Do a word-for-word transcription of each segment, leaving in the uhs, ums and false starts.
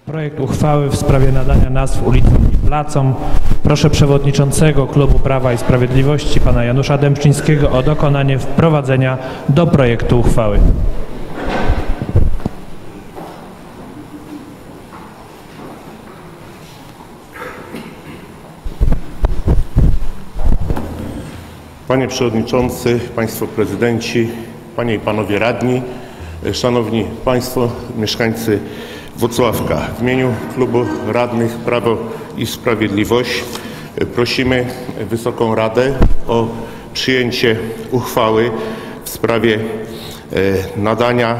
Projekt uchwały w sprawie nadania nazw ulicom i placom. Proszę przewodniczącego Klubu Prawa i Sprawiedliwości pana Janusza Dębczyńskiego o dokonanie wprowadzenia do projektu uchwały. Panie Przewodniczący, Państwo Prezydenci, Panie i Panowie Radni, Szanowni Państwo, mieszkańcy Włocławka. W imieniu Klubu Radnych Prawo i Sprawiedliwość prosimy Wysoką Radę o przyjęcie uchwały w sprawie nadania,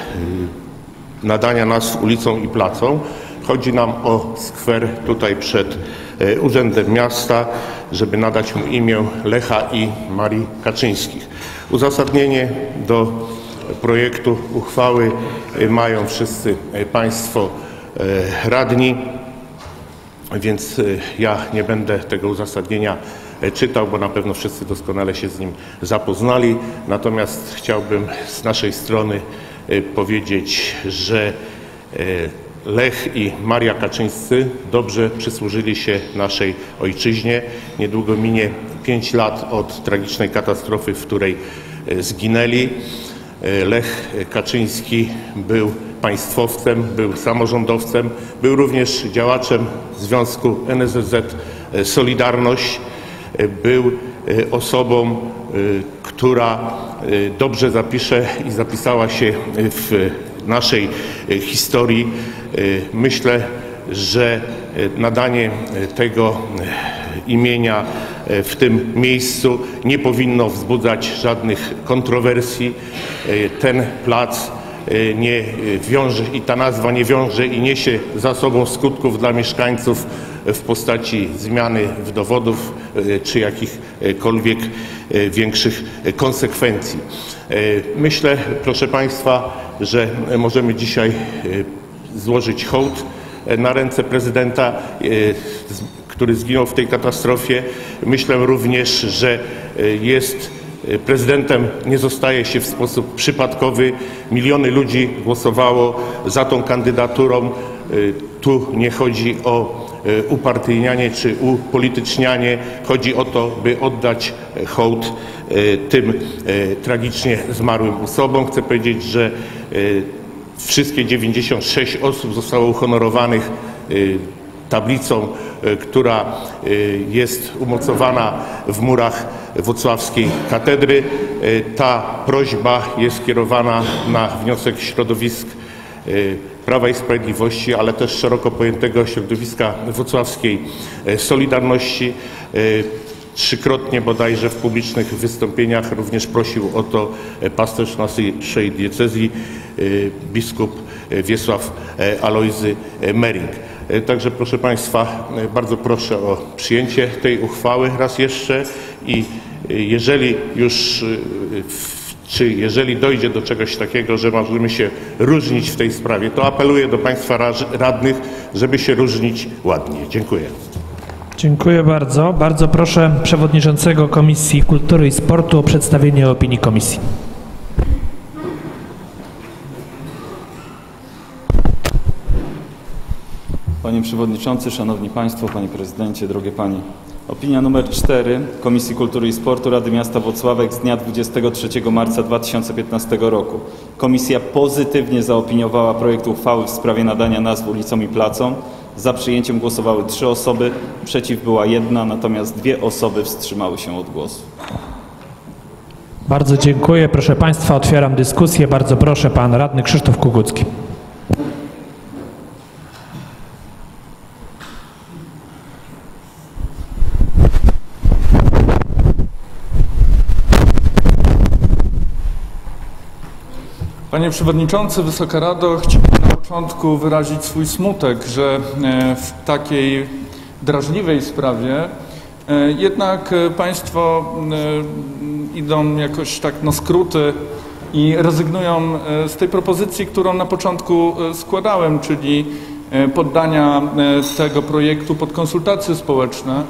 nadania nazw ulicom i placom. Chodzi nam o skwer tutaj przed Urzędem Miasta, żeby nadać mu imię Lecha i Marii Kaczyńskich. Uzasadnienie do projektu uchwały mają wszyscy Państwo radni, więc ja nie będę tego uzasadnienia czytał, bo na pewno wszyscy doskonale się z nim zapoznali. Natomiast chciałbym z naszej strony powiedzieć, że Lech i Maria Kaczyńscy dobrze przysłużyli się naszej ojczyźnie. Niedługo minie pięć lat od tragicznej katastrofy, w której zginęli. Lech Kaczyński był państwowcem, był samorządowcem, był również działaczem Związku N S Z Z Solidarność. Był osobą, która dobrze zapisze i zapisała się w naszej historii. Myślę, że nadanie tego imienia w tym miejscu nie powinno wzbudzać żadnych kontrowersji. Ten plac nie wiąże i ta nazwa nie wiąże i niesie za sobą skutków dla mieszkańców w postaci zmiany dowodów czy jakichkolwiek większych konsekwencji. Myślę, proszę Państwa, że możemy dzisiaj złożyć hołd na ręce prezydenta, który zginął w tej katastrofie. Myślę również, że jest prezydentem, nie zostaje się w sposób przypadkowy. Miliony ludzi głosowało za tą kandydaturą. Tu nie chodzi o upartyjnianie czy upolitycznianie. Chodzi o to, by oddać hołd tym tragicznie zmarłym osobom. Chcę powiedzieć, że wszystkie dziewięćdziesiąt sześć osób zostało uhonorowanych tablicą, która jest umocowana w murach włocławskiej katedry. Ta prośba jest skierowana na wniosek środowisk Prawa i Sprawiedliwości, ale też szeroko pojętego środowiska włocławskiej Solidarności. Trzykrotnie bodajże w publicznych wystąpieniach również prosił o to pasterz naszej diecezji, biskup Wiesław Alojzy Mering. Także proszę Państwa, bardzo proszę o przyjęcie tej uchwały raz jeszcze i jeżeli już, czy jeżeli dojdzie do czegoś takiego, że możemy się różnić w tej sprawie, to apeluję do Państwa radnych, żeby się różnić ładnie. Dziękuję. Dziękuję bardzo. Bardzo proszę przewodniczącego Komisji Kultury i Sportu o przedstawienie opinii komisji. Panie Przewodniczący, Szanowni Państwo, Panie Prezydencie, drogie Panie. Opinia numer cztery Komisji Kultury i Sportu Rady Miasta Włocławek z dnia dwudziestego trzeciego marca dwa tysiące piętnastego roku. Komisja pozytywnie zaopiniowała projekt uchwały w sprawie nadania nazw ulicom i placom. Za przyjęciem głosowały trzy osoby, przeciw była jedna, natomiast dwie osoby wstrzymały się od głosu. Bardzo dziękuję. Proszę Państwa, otwieram dyskusję. Bardzo proszę, Pan Radny Krzysztof Kugucki. Panie Przewodniczący, Wysoka Rado, chciałbym na początku wyrazić swój smutek, że w takiej drażliwej sprawie jednak Państwo idą jakoś tak na skróty i rezygnują z tej propozycji, którą na początku składałem, czyli poddania tego projektu pod konsultacje społeczne.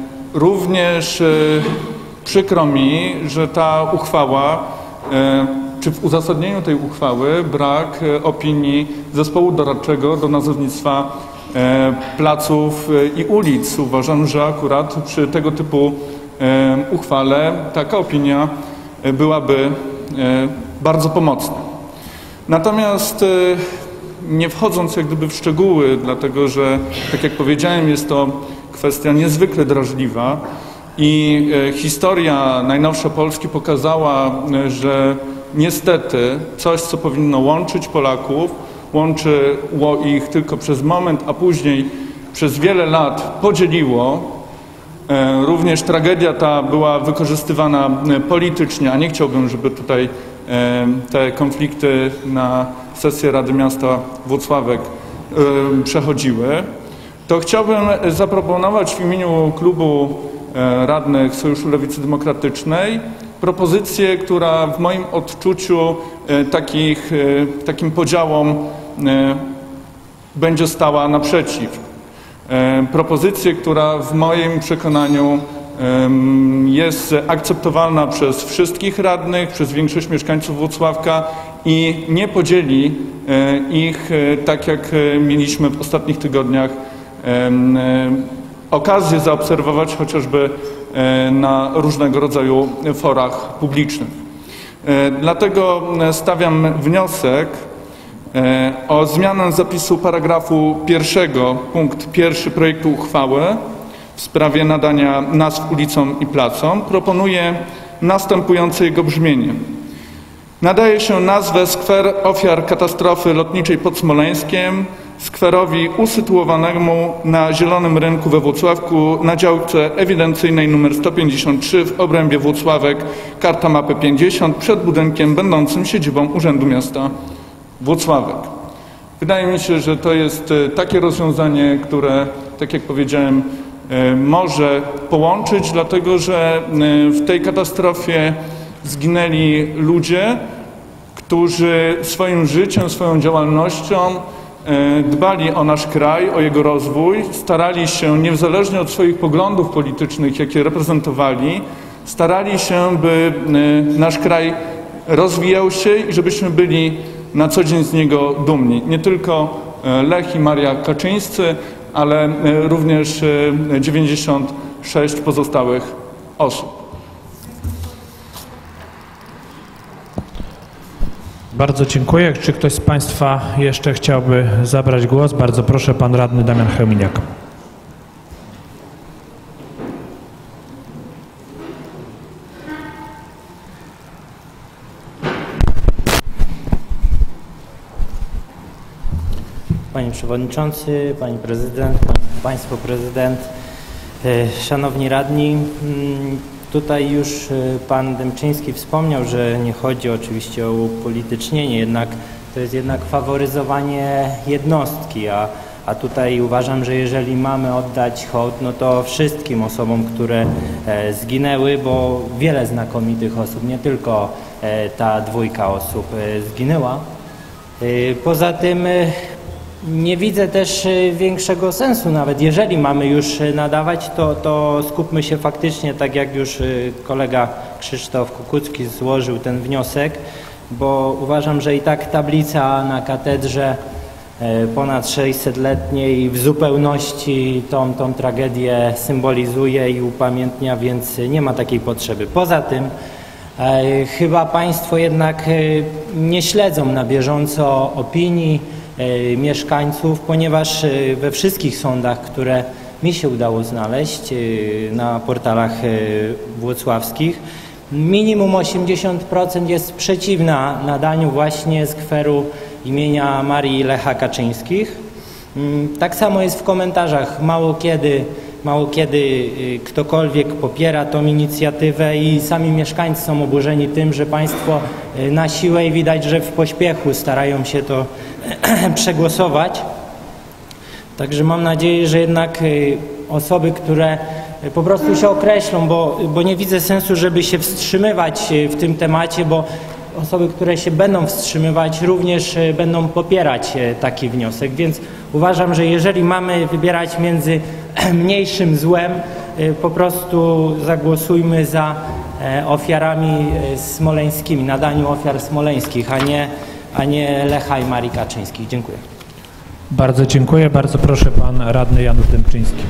Również przykro mi, że ta uchwała czy w uzasadnieniu tej uchwały brak opinii zespołu doradczego do nazewnictwa placów i ulic. Uważam, że akurat przy tego typu uchwale taka opinia byłaby bardzo pomocna. Natomiast nie wchodząc jak gdyby w szczegóły, dlatego że, tak jak powiedziałem, jest to kwestia niezwykle drażliwa i historia najnowsza Polski pokazała, że niestety coś, co powinno łączyć Polaków, łączyło ich tylko przez moment, a później przez wiele lat podzieliło. Również tragedia ta była wykorzystywana politycznie, a nie chciałbym, żeby tutaj te konflikty na sesję Rady Miasta Włocławek przechodziły. To chciałbym zaproponować w imieniu klubu radnych Sojuszu Lewicy Demokratycznej propozycję, która w moim odczuciu takich, takim podziałom będzie stała naprzeciw. Propozycję, która w moim przekonaniu jest akceptowalna przez wszystkich radnych, przez większość mieszkańców Włocławka i nie podzieli ich, tak jak mieliśmy w ostatnich tygodniach okazję zaobserwować chociażby na różnego rodzaju forach publicznych. Dlatego stawiam wniosek o zmianę zapisu paragrafu pierwszego, punkt pierwszy projektu uchwały w sprawie nadania nazw ulicom i placom. Proponuję następujące jego brzmienie. Nadaje się nazwę Skwer Ofiar Katastrofy Lotniczej pod Smoleńskiem skwerowi usytuowanemu na Zielonym Rynku we Włocławku na działce ewidencyjnej nr sto pięćdziesiąt trzy w obrębie Włocławek, karta mapy pięćdziesiąt, przed budynkiem będącym siedzibą Urzędu Miasta Włocławek. Wydaje mi się, że to jest takie rozwiązanie, które, tak jak powiedziałem, może połączyć, dlatego że w tej katastrofie zginęli ludzie, którzy swoim życiem, swoją działalnością dbali o nasz kraj, o jego rozwój, starali się, niezależnie od swoich poglądów politycznych, jakie reprezentowali, starali się, by nasz kraj rozwijał się i żebyśmy byli na co dzień z niego dumni. Nie tylko Lech i Maria Kaczyńscy, ale również dziewięćdziesiąt sześć pozostałych osób. Bardzo dziękuję. Czy ktoś z Państwa jeszcze chciałby zabrać głos? Bardzo proszę, pan radny Damian Chełminiak. Panie Przewodniczący, Pani Prezydent, Państwo Prezydent, Szanowni Radni. Tutaj już Pan Dębczyński wspomniał, że nie chodzi oczywiście o upolitycznienie, jednak to jest jednak faworyzowanie jednostki, a, a tutaj uważam, że jeżeli mamy oddać hołd, no to wszystkim osobom, które e, zginęły, bo wiele znakomitych osób, nie tylko e, ta dwójka osób e, zginęła. E, poza tym e, nie widzę też większego sensu, nawet jeżeli mamy już nadawać, to, to skupmy się faktycznie, tak jak już kolega Krzysztof Kukucki złożył ten wniosek, bo uważam, że i tak tablica na katedrze ponad sześćsetletniej w zupełności tą, tą tragedię symbolizuje i upamiętnia, więc nie ma takiej potrzeby. Poza tym e, chyba Państwo jednak nie śledzą na bieżąco opinii mieszkańców, ponieważ we wszystkich sądach, które mi się udało znaleźć na portalach włocławskich, minimum osiemdziesiąt procent jest przeciwna nadaniu właśnie skweru imienia Marii i Lecha Kaczyńskich. Tak samo jest w komentarzach. Mało kiedy, mało kiedy ktokolwiek popiera tą inicjatywę i sami mieszkańcy są oburzeni tym, że państwo na siłę i widać, że w pośpiechu starają się to przegłosować. Także mam nadzieję, że jednak osoby, które po prostu się określą, bo, bo nie widzę sensu, żeby się wstrzymywać w tym temacie, bo osoby, które się będą wstrzymywać, również będą popierać taki wniosek, więc uważam, że jeżeli mamy wybierać między mniejszym złem, po prostu zagłosujmy za ofiarami smoleńskimi, nadaniu ofiar smoleńskich, a nie, a nie Lecha i Marii Kaczyńskich. Dziękuję. Bardzo dziękuję. Bardzo proszę, pan radny Janusz Dębczyński.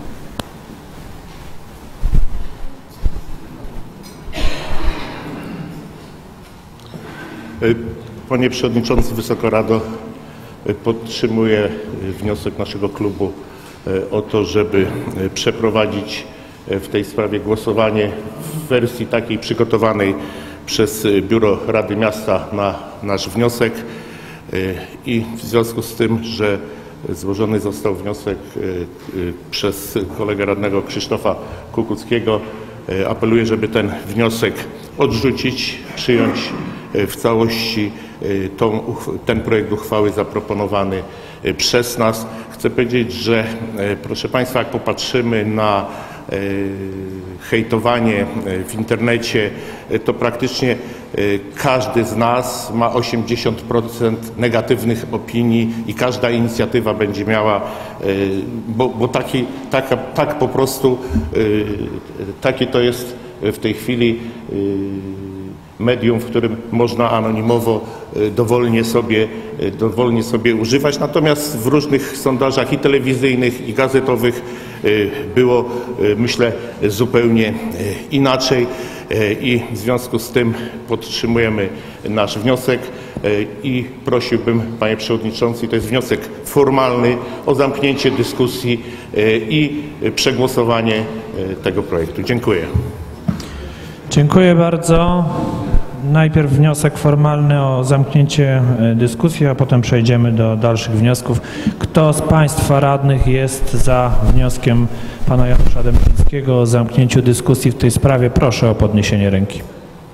Panie Przewodniczący, Wysoka Rado, podtrzymuję wniosek naszego klubu o to, żeby przeprowadzić w tej sprawie głosowanie w wersji takiej przygotowanej przez Biuro Rady Miasta na nasz wniosek i w związku z tym, że złożony został wniosek przez kolegę radnego Krzysztofa Kukuckiego, apeluję, żeby ten wniosek odrzucić, przyjąć w całości tą, ten projekt uchwały zaproponowany przez nas. Chcę powiedzieć, że proszę Państwa, jak popatrzymy na hejtowanie w internecie, to praktycznie każdy z nas ma osiemdziesiąt procent negatywnych opinii i każda inicjatywa będzie miała, bo, bo taki, taka, tak po prostu, takie to jest w tej chwili medium, w którym można anonimowo dowolnie sobie, dowolnie sobie używać. Natomiast w różnych sondażach i telewizyjnych, i gazetowych było, myślę, zupełnie inaczej i w związku z tym podtrzymujemy nasz wniosek i prosiłbym, panie przewodniczący, to jest wniosek formalny, o zamknięcie dyskusji i przegłosowanie tego projektu. Dziękuję. Dziękuję bardzo. Najpierw wniosek formalny o zamknięcie dyskusji, a potem przejdziemy do dalszych wniosków. Kto z Państwa radnych jest za wnioskiem pana Janusza Dębczyńskiego o zamknięciu dyskusji w tej sprawie? Proszę o podniesienie ręki.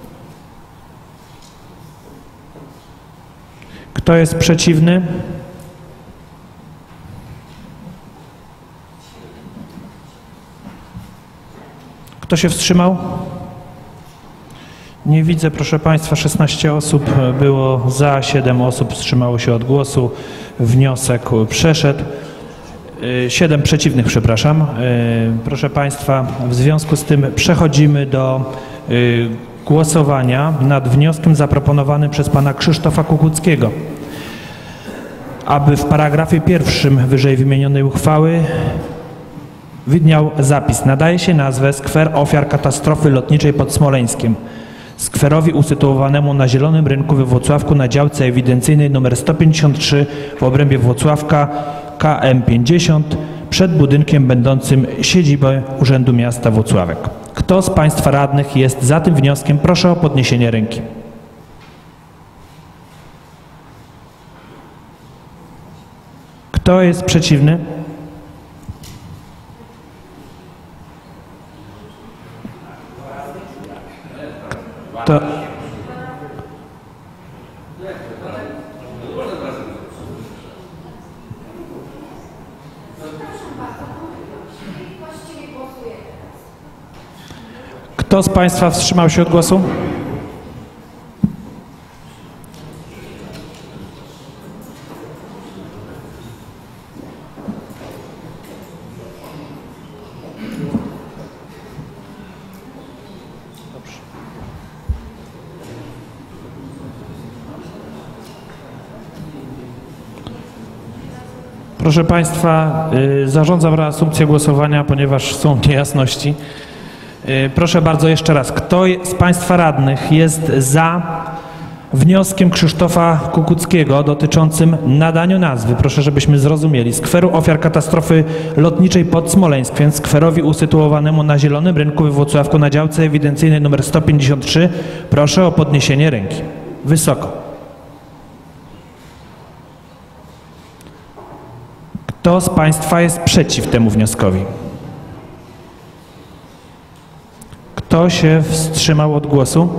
Kto jest przeciwny? Kto się wstrzymał? Nie widzę, proszę Państwa, szesnaście osób było za, siedem osób wstrzymało się od głosu. Wniosek przeszedł. siedem przeciwnych, przepraszam. Proszę Państwa, w związku z tym przechodzimy do głosowania nad wnioskiem zaproponowanym przez pana Krzysztofa Kukuckiego, aby w paragrafie pierwszym wyżej wymienionej uchwały widniał zapis: nadaje się nazwę Skwer Ofiar Katastrofy Lotniczej pod Smoleńskiem skwerowi usytuowanemu na Zielonym Rynku we Włocławku na działce ewidencyjnej nr sto pięćdziesiąt trzy w obrębie Włocławka K M pięćdziesiąt przed budynkiem będącym siedzibą Urzędu Miasta Włocławek. Kto z Państwa radnych jest za tym wnioskiem? Proszę o podniesienie ręki. Kto jest przeciwny? To... Kto z Państwa wstrzymał się od głosu? Proszę Państwa, zarządzam reasumpcję głosowania, ponieważ są niejasności. Proszę bardzo jeszcze raz, kto z Państwa radnych jest za wnioskiem Krzysztofa Kukuckiego dotyczącym nadania nazwy, proszę żebyśmy zrozumieli, skweru ofiar katastrofy lotniczej pod Smoleńskiem, skwerowi usytuowanemu na Zielonym Rynku we Włocławku na działce ewidencyjnej nr sto pięćdziesiąt trzy, proszę o podniesienie ręki. Wysoko. Kto z Państwa jest przeciw temu wnioskowi? Kto się wstrzymał od głosu?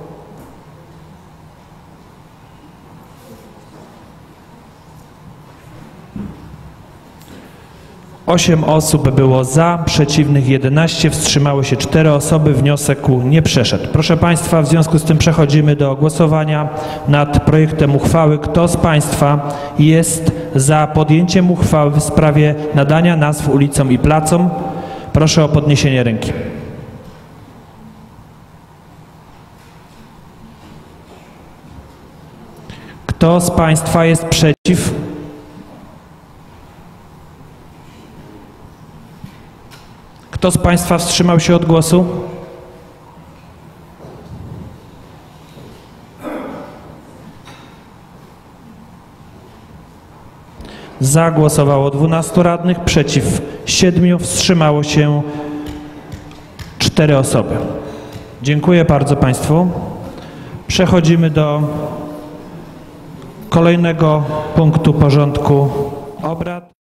Osiem osób było za, przeciwnych jedenaście, wstrzymały się cztery osoby, wniosek nie przeszedł. Proszę Państwa, w związku z tym przechodzimy do głosowania nad projektem uchwały. Kto z Państwa jest za podjęciem uchwały w sprawie nadania nazw ulicom i placom? Proszę o podniesienie ręki. Kto z Państwa jest przeciw? Kto z Państwa wstrzymał się od głosu? Za głosowało dwunastu radnych, przeciw siedmiu, wstrzymało się cztery osoby. Dziękuję bardzo Państwu. Przechodzimy do kolejnego punktu porządku obrad.